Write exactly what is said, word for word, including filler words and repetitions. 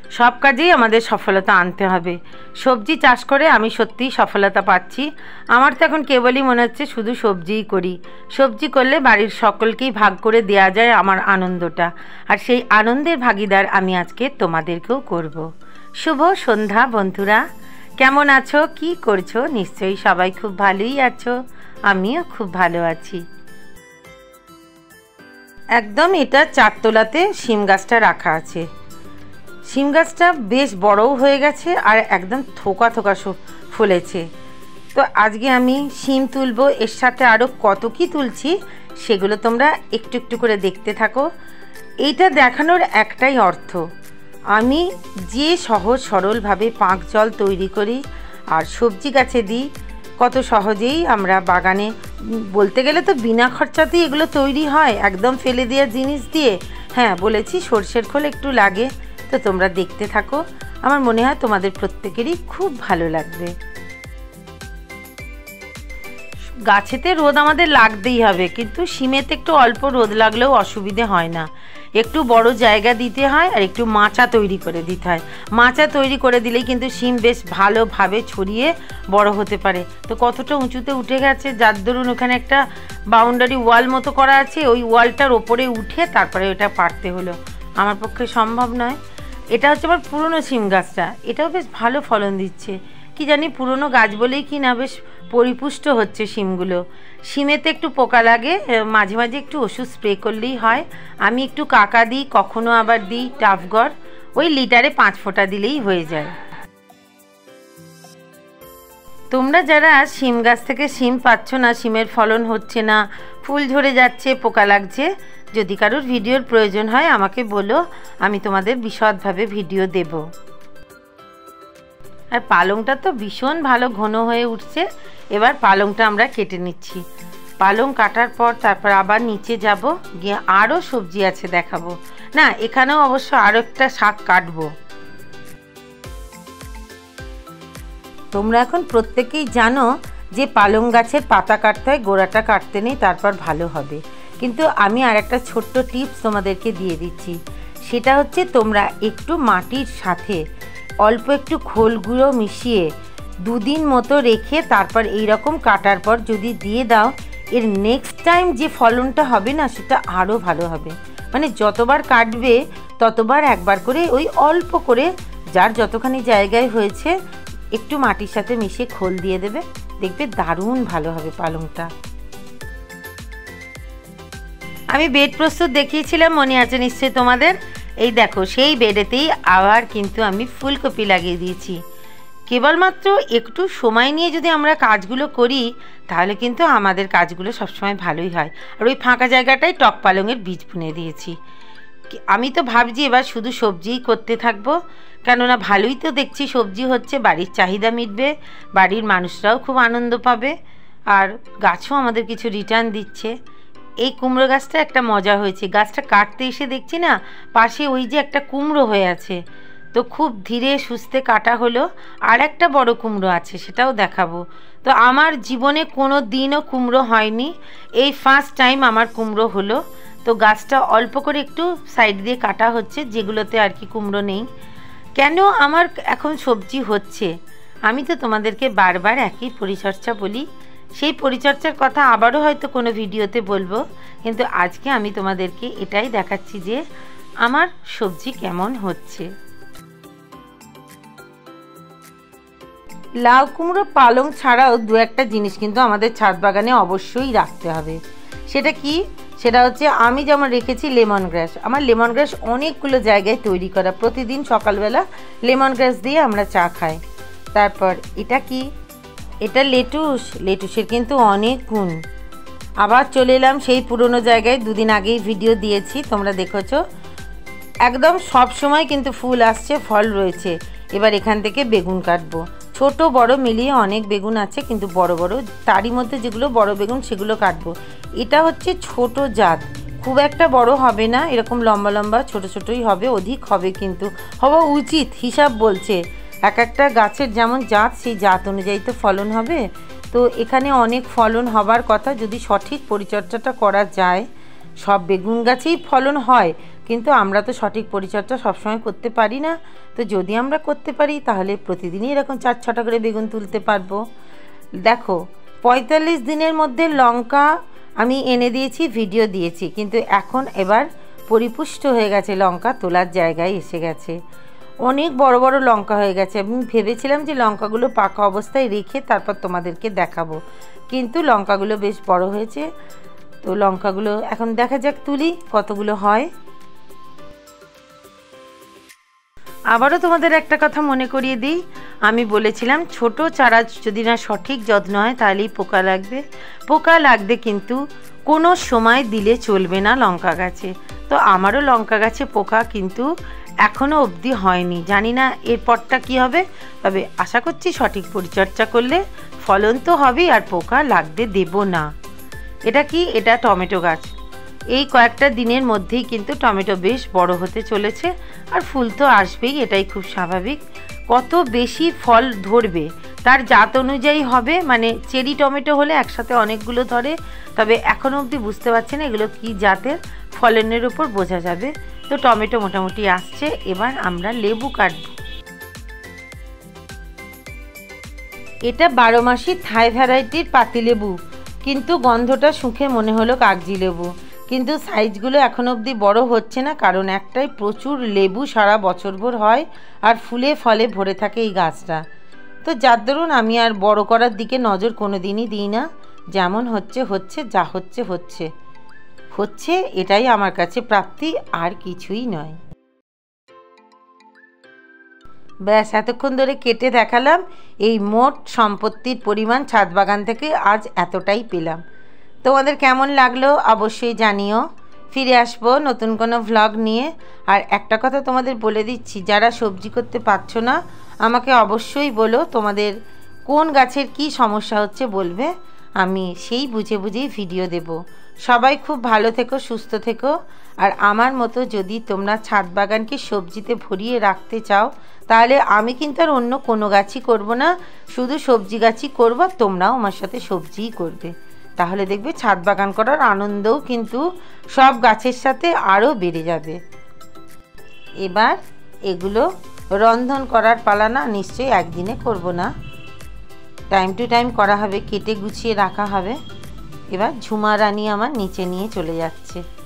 সব কাজেই আমাদের সফলতা আনতে হবে। সবজি চাষ করে আমি সত্যিই সফলতা পাচ্ছি। আমার তো এখন কেবলই মনে হচ্ছে শুধু সবজিই করি। সবজি করলে বাড়ির সকলকেই ভাগ করে দেওয়া যায় আমার আনন্দটা, আর সেই আনন্দের ভাগিদার আমি আজকে তোমাদেরকেও করব। শুভ সন্ধ্যা বন্ধুরা, কেমন আছো, কি করছো? নিশ্চয়ই সবাই খুব ভালোই আছো, আমিও খুব ভালো আছি। একদম এটা চারতলাতে শিম গাছটা রাখা আছে। শিম গাছটা বেশ বড়ও হয়ে গেছে আর একদম থোকা থোকা ফুলেছে। তো আজকে আমি শিম তুলবো, এর সাথে আরও কত কি তুলছি সেগুলো তোমরা একটু একটু করে দেখতে থাকো। এইটা দেখানোর একটাই অর্থ, আমি যে সহজ সরলভাবে পাঁক জল তৈরি করি আর সবজি গাছে দিই, কত সহজেই আমরা বাগানে, বলতে গেলে তো বিনা খরচাতেই এগুলো তৈরি হয়, একদম ফেলে দেওয়ার জিনিস দিয়ে। হ্যাঁ বলেছি সর্ষের খোল একটু লাগে, তো তোমরা দেখতে থাকো, আমার মনে হয় তোমাদের প্রত্যেকেরই খুব ভালো লাগবে। গাছেতে রোদ আমাদের লাগতেই হবে, কিন্তু শিমেতে একটু অল্প রোদ লাগলেও অসুবিধে হয় না। একটু বড় জায়গা দিতে হয় আর একটু মাচা তৈরি করে দিতে হয়। মাচা তৈরি করে দিলেই কিন্তু শিম বেশ ভালোভাবে ছড়িয়ে বড় হতে পারে। তো কতটা উঁচুতে উঠে গেছে, যার দরুন ওখানে একটা বাউন্ডারি ওয়াল মতো করা আছে, ওই ওয়ালটার ওপরে উঠে তারপরে ওটা পারতে হলো। আমার পক্ষে সম্ভব নয়। এটা হচ্ছে আমার পুরনো শিম গাছটা, এটাও বেশ ভালো ফলন দিচ্ছে। কি জানি পুরনো গাছ বলেই কি না বেশ পরিপুষ্ট হচ্ছে শিমগুলো। শিমেতে একটু পোকা লাগে, মাঝে মাঝে একটু ওষুধ স্প্রে করলেই হয়। আমি একটু কাকা দিই, কখনো আবার দিই টাফগড়, ওই লিটারে পাঁচ ফোঁটা দিলেই হয়ে যায়। তোমরা যারা শিম গাছ থেকে শিম পাচ্ছ না, শিমের ফলন হচ্ছে না, ফুল ঝরে যাচ্ছে, পোকা লাগছে, যদি কারোর ভিডিওর প্রয়োজন হয় আমাকে বলো, আমি তোমাদের বিশদভাবে ভিডিও দেব। আর পালংটা তো ভীষণ ভালো ঘন হয়ে উঠছে। এবার পালংটা আমরা কেটে নিচ্ছি। পালং কাটার পর তারপর আবার নিচে যাব, গিয়ে আরও সবজি আছে দেখাবো। না, এখানেও অবশ্য আরও একটা শাক কাটবো। তোমরা এখন প্রত্যেকেই জানো যে পালং গাছের পাতা কাটতে হয়, গোড়াটা কাটতে নেই, তারপর ভালো হবে। কিন্তু আমি আর একটা ছোট্ট টিপস তোমাদেরকে দিয়ে দিচ্ছি, সেটা হচ্ছে তোমরা একটু মাটির সাথে অল্প একটু খোল গুঁড়ো মিশিয়ে দুদিন মতো রেখে তারপর এই রকম কাটার পর যদি দিয়ে দাও, এর নেক্সট টাইম যে ফলনটা হবে না সেটা আরও ভালো হবে। মানে যতবার কাটবে ততবার একবার করে ওই অল্প করে, যার যতখানি জায়গায় হয়েছে, একটু মাটির সাথে মিশিয়ে খোল দিয়ে দেবে, দেখবে দারুণ ভালো হবে পালংটা। আমি বেড প্রস্তুত দেখিয়েছিলাম, মনে আছে নিশ্চয়ই তোমাদের। এই দেখো সেই বেডেতেই আবার কিন্তু আমি ফুলকপি লাগিয়ে দিয়েছি। কেবলমাত্র একটু সময় নিয়ে যদি আমরা কাজগুলো করি তাহলে কিন্তু আমাদের কাজগুলো সবসময় ভালোই হয়। আর ওই ফাঁকা জায়গাটায় টক পালংয়ের বীজ বুনে দিয়েছি। আমি তো ভাবছি এবার শুধু সবজিই করতে থাকবো, কেননা ভালোই তো দেখছি সবজি হচ্ছে, বাড়ির চাহিদা মিটবে, বাড়ির মানুষরাও খুব আনন্দ পাবে, আর গাছও আমাদের কিছু রিটার্ন দিচ্ছে। এই কুমড়ো গাছটা একটা মজা হয়েছে, গাছটা কাটতে এসে দেখছি না পাশে ওই যে একটা কুমড়ো হয়ে আছে, তো খুব ধীরে সুস্থে কাটা হলো। আর একটা বড় কুমড়ো আছে, সেটাও দেখাবো। তো আমার জীবনে কোনো দিনও কুমড়ো হয়নি, এই ফার্স্ট টাইম আমার কুমড়ো হলো। তো গাছটা অল্প করে একটু সাইড দিয়ে কাটা হচ্ছে, যেগুলোতে আর কি কুমড়ো নেই। কেন আমার এখন সবজি হচ্ছে, আমি তো তোমাদেরকে বারবার একই পরিচর্যা বলি, সেই পরিচর্যার কথা আবারও হয়তো কোনো ভিডিওতে বলবো, কিন্তু আজকে আমি তোমাদেরকে এটাই দেখাচ্ছি যে আমার সবজি কেমন হচ্ছে। লাউ কুমড়ো পালং ছাড়াও দু একটা জিনিস কিন্তু আমাদের ছাদ বাগানে অবশ্যই রাখতে হবে। সেটা কি? সেটা হচ্ছে আমি যেমন রেখেছি লেমন গ্রাস। আমার লেমন গ্রাস অনেকগুলো জায়গায় তৈরি করা, প্রতিদিন সকালবেলা লেমন গ্রাস দিয়ে আমরা চা খাই। তারপর এটা কি? এটা লেটুস। লেটুসের কিন্তু অনেক গুণ। আবার চলে এলাম সেই পুরনো জায়গায়, দুদিন আগেই ভিডিও দিয়েছি, তোমরা দেখেছো। একদম সব সময় কিন্তু ফুল আসছে, ফল রয়েছে। এবার এখান থেকে বেগুন কাটবো। ছোট বড় মিলিয়ে অনেক বেগুন আছে, কিন্তু বড় বড়, তারই মধ্যে যেগুলো বড় বেগুন সেগুলো কাটবো। এটা হচ্ছে ছোট জাত, খুব একটা বড় হবে না, এরকম লম্বা লম্বা ছোট ছোটই হবে, অধিক হবে কিন্তু হওয়া উচিত, হিসাব বলছে। এক একটা গাছের যেমন জাত সেই জাত অনুযায়ী তো ফলন হবে। তো এখানে অনেক ফলন হবার কথা যদি সঠিক পরিচর্যাটা করা যায়। সব বেগুন গাছেই ফলন হয়, কিন্তু আমরা তো সঠিক পরিচর্যা সবসময় করতে পারি না। তো যদি আমরা করতে পারি তাহলে প্রতিদিনই এরকম চার ছটা করে বেগুন তুলতে পারবো। দেখো পঁয়তাল্লিশ দিনের মধ্যে লঙ্কা আমি এনে দিয়েছি, ভিডিও দিয়েছি, কিন্তু এখন এবার পরিপুষ্ট হয়ে গেছে, লঙ্কা তোলার জায়গায় এসে গেছে। অনেক বড় বড় লঙ্কা হয়ে গেছে। আমি ভেবেছিলাম যে লঙ্কাগুলো পাকা অবস্থায় রেখে তারপর তোমাদেরকে দেখাবো, কিন্তু লঙ্কাগুলো বেশ বড় হয়েছে। তো লঙ্কাগুলো এখন দেখা যাক তুলি কতগুলো হয়। আবারও তোমাদের একটা কথা মনে করিয়ে দিই, আমি বলেছিলাম ছোট চারা যদি না সঠিক যত্ন হয় তাহলেই পোকা লাগবে। পোকা লাগবে কিন্তু কোনো সময় দিলে চলবে না লঙ্কা গাছে। তো আমারও লঙ্কা গাছে পোকা কিন্তু এখনও অবধি হয়নি, জানি না এরপরটা কি হবে, তবে আশা করছি সঠিক পরিচর্যা করলে ফলন তো হবেই আর পোকা লাগতে দেব না। এটা কি, এটা টমেটো গাছ। এই কয়েকটা দিনের মধ্যেই কিন্তু টমেটো বেশ বড় হতে চলেছে, আর ফুল তো আসবেই, এটাই খুব স্বাভাবিক। কত বেশি ফল ধরবে তার জাত অনুযায়ী হবে, মানে চেরি টমেটো হলে একসাথে অনেকগুলো ধরে, তবে এখনও অবধি বুঝতে পারছি না এগুলো কি জাতের, ফলনের উপর বোঝা যাবে। তো টমেটো মোটামুটি আসছে, এবার আমরা লেবু কাটব। এটা বারো মাসি থাই ভ্যারাইটির পাতিলেবু, কিন্তু গন্ধটা শুঁকে মনে হলো কাগজি লেবু, কিন্তু সাইজগুলো এখন অবধি বড় হচ্ছে না, কারণ একটাই প্রচুর লেবু সারা বছরভর হয় আর ফুলে ফলে ভরে থাকে এই গাছটা। তো যার দরুন আমি আর বড় করার দিকে নজর কোনো দিনই দিই না, যেমন হচ্ছে হচ্ছে, যা হচ্ছে হচ্ছে হচ্ছে এটাই আমার কাছে প্রাপ্তি, আর কিছুই নয়। ব্যাস এতক্ষণ ধরে কেটে দেখালাম, এই মোট সম্পত্তির পরিমাণ ছাদ বাগান থেকে আজ এতটাই পেলাম। তোমাদের কেমন লাগলো অবশ্যই জানিও। ফিরে আসবো নতুন কোনো ভ্লগ নিয়ে। আর একটা কথা তোমাদের বলে দিচ্ছি, যারা সবজি করতে পারছো না আমাকে অবশ্যই বলো, তোমাদের কোন গাছের কি সমস্যা হচ্ছে বলবে, আমি সেই বুঝে বুঝেই ভিডিও দেব। সবাই খুব ভালো থেকো, সুস্থ থেকো। আর আমার মতো যদি তোমরা ছাদ বাগানকে সবজিতে ভরিয়ে রাখতে চাও তাহলে আমি কিন্তু আর অন্য কোনো গাছই করব না, শুধু সবজি গাছই করবো, তোমরাও আমার সাথে সবজিই করবে। তাহলে দেখবে ছাদ বাগান করার আনন্দও কিন্তু সব গাছের সাথে আরও বেড়ে যাবে। এবার এগুলো রন্ধন করার পালা, না নিশ্চয়ই একদিনে করব না, টাইম টু টাইম করা হবে, কেটে গুছিয়ে রাখা হবে। এবার ঝুমা রানী আমার নিচে নিয়ে চলে যাচ্ছে।